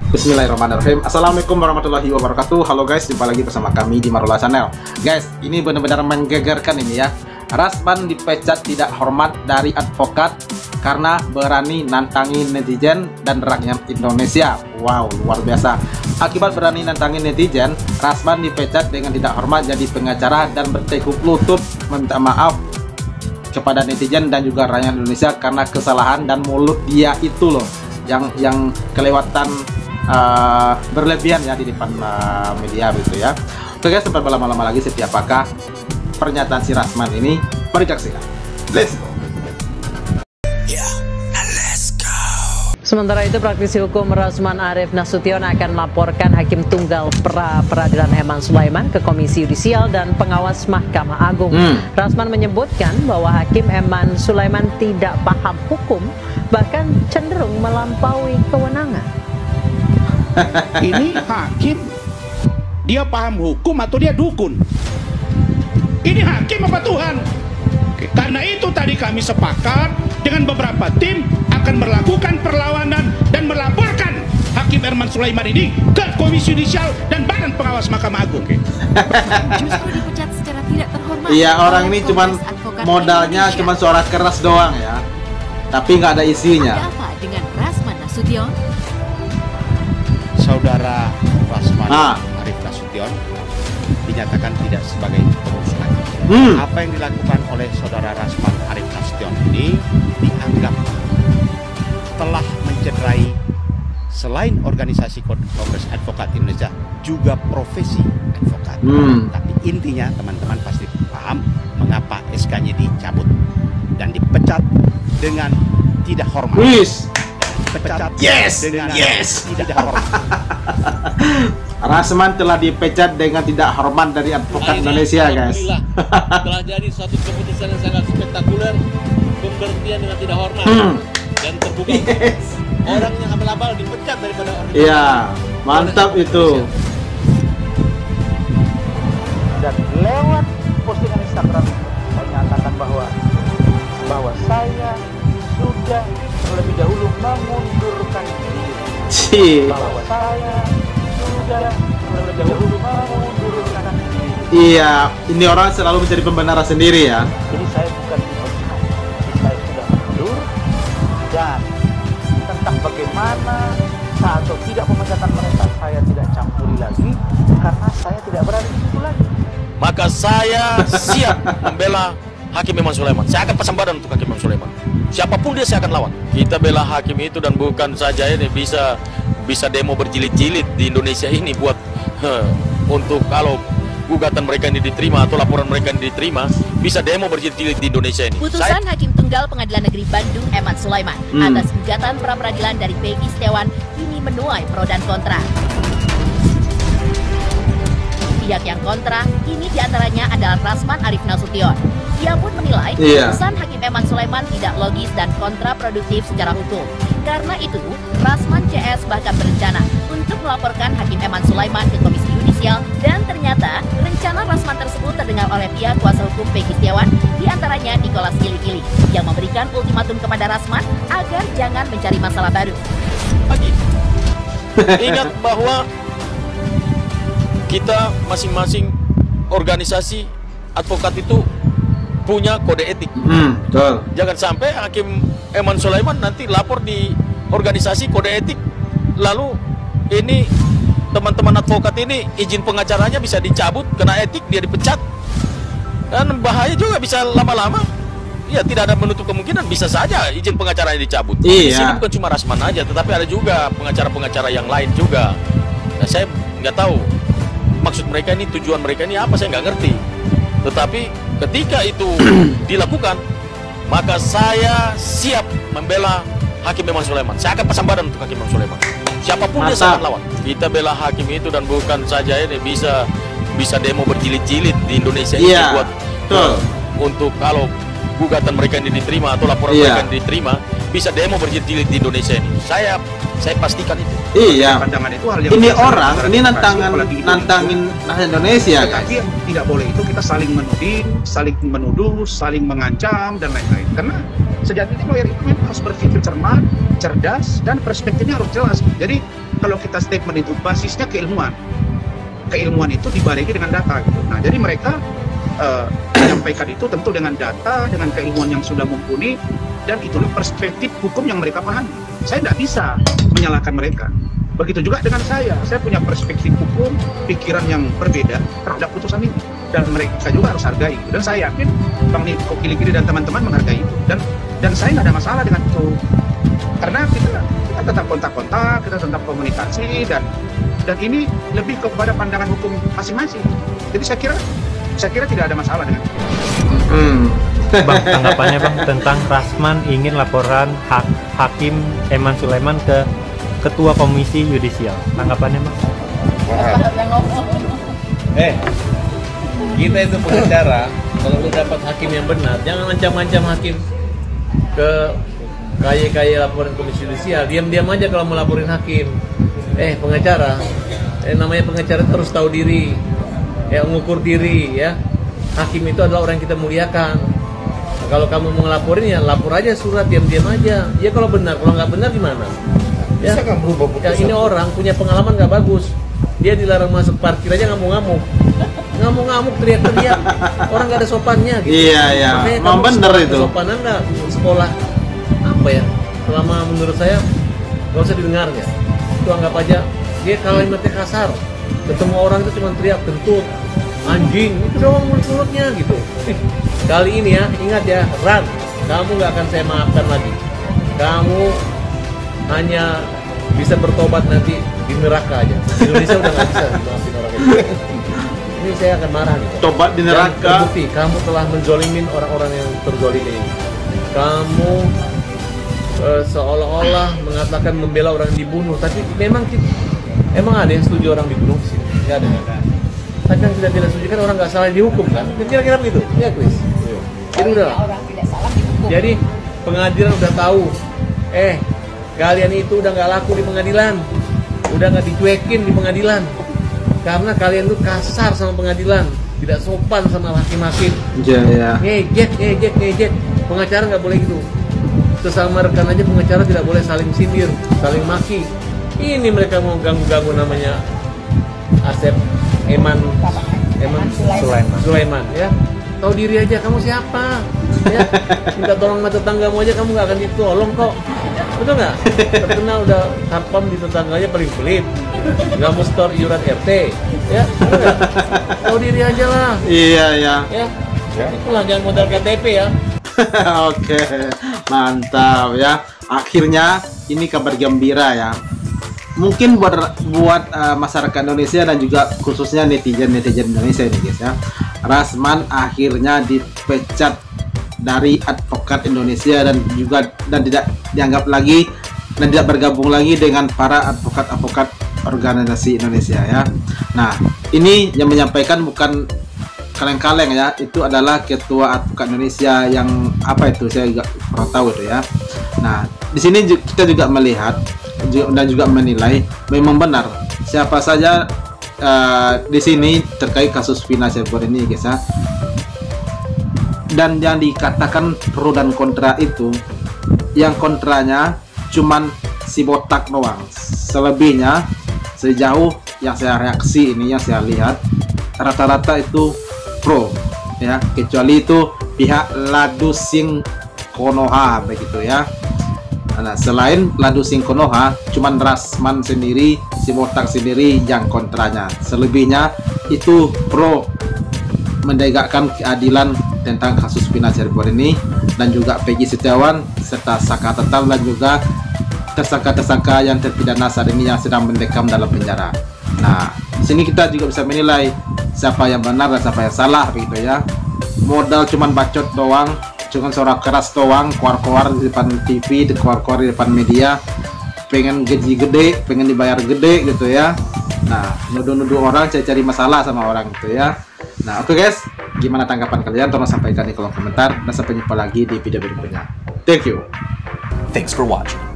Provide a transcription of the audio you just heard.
Bismillahirrahmanirrahim. Assalamualaikum warahmatullahi wabarakatuh. Halo guys, jumpa lagi bersama kami di Marula Channel. Guys, ini benar-benar menggegerkan ini ya. Rasman dipecat tidak hormat dari advokat karena berani nantangin netizen dan rakyat Indonesia. Wow, luar biasa. Akibat berani nantangin netizen, Rasman dipecat dengan tidak hormat jadi pengacara dan bertekuk lutut meminta maaf kepada netizen dan juga rakyat Indonesia karena kesalahan dan mulut dia itu loh yang kelewatan berlebihan ya di depan media gitu ya. Oke guys, tanpa berlama-lama lagi, seperti apakah pernyataan si Rasman ini? Mari saksikan. Let's go. Sementara itu, praktisi hukum Rasman Arief Nasution akan melaporkan Hakim Tunggal Pra-Peradilan Eman Sulaiman ke Komisi Yudisial dan Pengawas Mahkamah Agung. Rasman menyebutkan bahwa Hakim Eman Sulaiman tidak paham hukum, bahkan cenderung melampaui kewenangan. Ini hakim, dia paham hukum atau dia dukun? Ini hakim apa Tuhan? Karena itu tadi kami sepakat dengan beberapa tim akan melakukan perlawanan dan melaporkan Hakim Eman Sulaiman ini ke Komisi Yudisial dan Badan Pengawas Mahkamah Agung. Justru dipecat secara tidak terhormat. Iya, orang ini cuman modalnya cuma suara keras doang ya, tapi nggak ada isinya. Ada apa dengan Rasman Nasution? Saudara Rasman Arief Nasution dinyatakan tidak sebagai pengurus lagi. Apa yang dilakukan oleh saudara Rasman Arief Nasution ini dianggap telah mencederai selain organisasi Kongres Advokat Indonesia juga profesi advokat. Tapi intinya teman-teman pasti paham mengapa SK-nya dicabut dan dipecat dengan tidak hormat. Dipecat dengan tidak hormat. Rasman telah dipecat dengan tidak hormat dari advokat Indonesia, guys. Telah jadi suatu keputusan yang sangat spektakuler, pemberhentian dengan tidak hormat dan terbuka. Orang yang abal-abal dipecat daripada orang. Iya, mantap itu. Dan lewat postingan Instagram saya nyatakan bahwa saya sudah terlebih dahulu mengundurkan diri. Bahwa saya sudah terlebih dahulu mengundurkan diri. Iya, ini orang selalu mencari pembenaran sendiri ya. Jadi saya bukan dipecah, saya sudah mundur. Dan tentang bagaimana atau tidak pemecatan mereka saya tidak campuri lagi karena saya tidak berada di situ lagi. Maka saya siap membela Hakim Eman Sulaiman. Saya akan pasang badan untuk Hakim Eman Sulaiman. Siapapun dia saya akan lawan. Kita bela hakim itu dan bukan saja ini bisa demo berjilid-jilid di Indonesia ini buat untuk kalau gugatan mereka ini diterima atau laporan mereka ini diterima, bisa demo berjilid-jilid di Indonesia ini. Putusan Hakim Tunggal Pengadilan Negeri Bandung Eman Sulaiman atas gugatan pra-peradilan dari Peggy Setiawan ini menuai pro dan kontra. Pihak yang kontra ini diantaranya adalah Rasman Arief Nasution. Ia pun menilai putusan Hakim Eman Sulaiman tidak logis dan kontraproduktif secara hukum. Karena itu, Rasman CS bahkan berencana untuk melaporkan Hakim Eman Sulaiman ke Komisi Yudisial dan ternyata rencana Rasman tersebut terdengar oleh pihak kuasa hukum Peggy Setiawan, diantaranya Nicholas Gili-Gili, yang memberikan ultimatum kepada Rasman agar jangan mencari masalah baru. Ingat bahwa kita masing-masing organisasi advokat itu punya kode etik. Betul. Jangan sampai Hakim Eman Sulaiman nanti lapor di organisasi kode etik, lalu ini teman-teman advokat ini izin pengacaranya bisa dicabut, kena etik, dia dipecat, dan bahaya juga bisa lama-lama. Ya, tidak ada menutup kemungkinan bisa saja izin pengacaranya dicabut. Di sini bukan cuma Rasman aja, tetapi ada juga pengacara-pengacara yang lain juga. Nah, saya nggak tahu maksud mereka ini, tujuan mereka ini apa, saya nggak ngerti. Tetapi ketika itu dilakukan, maka saya siap membela Hakim Eman Sulaiman. Saya akan pasang badan untuk Hakim Eman Sulaiman. Siapapun dia saya akan lawan. Kita bela hakim itu dan bukan saja ini bisa demo berjilid-jilid di Indonesia ini buat untuk kalau gugatan mereka ini diterima atau laporan mereka ini diterima, bisa demo berjilid-jilid di Indonesia ini. Saya pastikan itu. Iya. Pandangan itu hal yang ini biasa, orang ini nantangin Indonesia kan. Tapi yang tidak boleh itu kita saling menuding, saling menuduh, saling mengancam dan lain-lain. Karena sejatinya lawyer itu memang harus berpikir cermat, cerdas, dan perspektifnya harus jelas. Jadi kalau kita statement itu basisnya keilmuan. Keilmuan itu dibarengi dengan data gitu. Nah, jadi mereka menyampaikan itu tentu dengan data, dengan keilmuan yang sudah mumpuni, dan itulah perspektif hukum yang mereka pahami. Saya tidak bisa menyalahkan mereka. Begitu juga dengan saya punya perspektif hukum, pikiran yang berbeda terhadap putusan ini, dan mereka juga harus hargai. Dan saya yakin Bang Niko Kilikiri dan teman-teman menghargai itu, dan saya nggak ada masalah dengan itu, karena kita tetap kontak-kontak, kita tetap komunikasi, dan ini lebih kepada pandangan hukum masing-masing. Jadi saya kira tidak ada masalah dengan itu. Bang, tanggapannya Bang tentang Rasman ingin laporan Hakim Eman Sulaiman ke Ketua Komisi Yudisial. Tanggapannya Bang? Kita itu pengacara, kalau lu dapat hakim yang benar, jangan ancam-ancam hakim ke kaya laporan Komisi Yudisial. Diam-diam aja kalau melaporin hakim. Pengacara, namanya pengacara terus tahu diri, mengukur diri ya. Hakim itu adalah orang yang kita muliakan. Nah, kalau kamu mau ngelaporin ya lapor aja surat, diam-diam aja. Ya kalau benar, kalau nggak benar gimana? Ya, Bisa kan berubah putusan? Ini orang punya pengalaman nggak bagus. Dia dilarang masuk parkir aja ngamuk-ngamuk, teriak-teriak. Orang nggak ada sopannya gitu. Iya. Mau bener itu. Kesopanan nggak sekolah apa ya? Selama menurut saya nggak usah didengar ya. Itu anggap aja dia kalimatnya kasar. Ketemu orang itu cuma teriak, kentut, anjing, itu doang mulut-mulutnya gitu. Kali ini ya, ingat ya, Ran, kamu nggak akan saya maafkan lagi. Kamu hanya bisa bertobat nanti di neraka aja. Di Indonesia udah nggak bisa maafin orang itu. Ini saya akan marah gitu. Tobat di neraka. Dan terbukti kamu telah menzolimin orang-orang yang terzolimi ini. Kamu seolah-olah mengatakan membela orang yang dibunuh, tapi emang ada yang setuju orang dibunuh sih? Nggak ada. Tapi yang tidak setuju kan orang nggak salah dihukum kan? Kira-kira begitu, ya Chris? Itu udah. Jadi pengadilan udah tahu, kalian itu udah nggak laku di pengadilan, udah nggak dicuekin di pengadilan, karena kalian tuh kasar sama pengadilan, tidak sopan sama hakim-hakim. Iya. Ngejek. Pengacara nggak boleh gitu. Sesama rekan aja pengacara tidak boleh saling sindir, saling maki. Ini mereka mau ganggu-ganggu namanya Asep Eman Sulaiman ya. Tahu diri aja kamu siapa ya. Minta tolong sama tetanggamu aja kamu nggak akan ditolong kok. Betul nggak? Terkenal udah satpam di tetangganya paling pelit, nggak mau store iuran RT ya. Tahu diri aja lah. Iya ya. Itulah jangan modal KTP ya. Oke, mantap ya. Akhirnya ini kabar gembira ya. Mungkin buat masyarakat Indonesia dan juga khususnya netizen Indonesia ini guys ya. Rasman akhirnya dipecat dari advokat Indonesia dan tidak dianggap lagi dan tidak bergabung lagi dengan para advokat organisasi Indonesia ya. Nah, ini yang menyampaikan bukan kaleng-kaleng ya, itu adalah Ketua Advokat Indonesia yang apa itu saya juga kurang tahu itu ya. Nah, di sini kita juga melihat dan juga menilai memang benar siapa saja di sini terkait kasus Vina Cirebon ini guys ya. Dan yang dikatakan pro dan kontra itu, yang kontranya cuman si botak doang. Selebihnya sejauh yang saya reaksi ini, yang saya lihat rata-rata itu pro ya, kecuali itu pihak Ladusing Konoha begitu ya. Nah, selain Ladusing Konoha cuman Rasman sendiri, si botak sendiri yang kontranya. Selebihnya itu pro menegakkan keadilan tentang kasus Vina Cirebon ini, dan juga Peggy Setiawan serta Saka Tatal dan juga tersangka-tersangka yang terpidana saat ini yang sedang mendekam dalam penjara. Nah, di sini kita juga bisa menilai siapa yang benar dan siapa yang salah begitu ya. Modal cuman bacot doang, cuman suara keras doang, keluar-keluar di depan TV, keluar-keluar di depan media, pengen gaji gede, pengen dibayar gede gitu ya. Nah, nuduh-nuduh orang, cari masalah sama orang gitu ya. Nah, oke guys, gimana tanggapan kalian? Tolong sampaikan di kolom komentar, dan sampai jumpa lagi di video berikutnya. Thank you. Thanks for watching.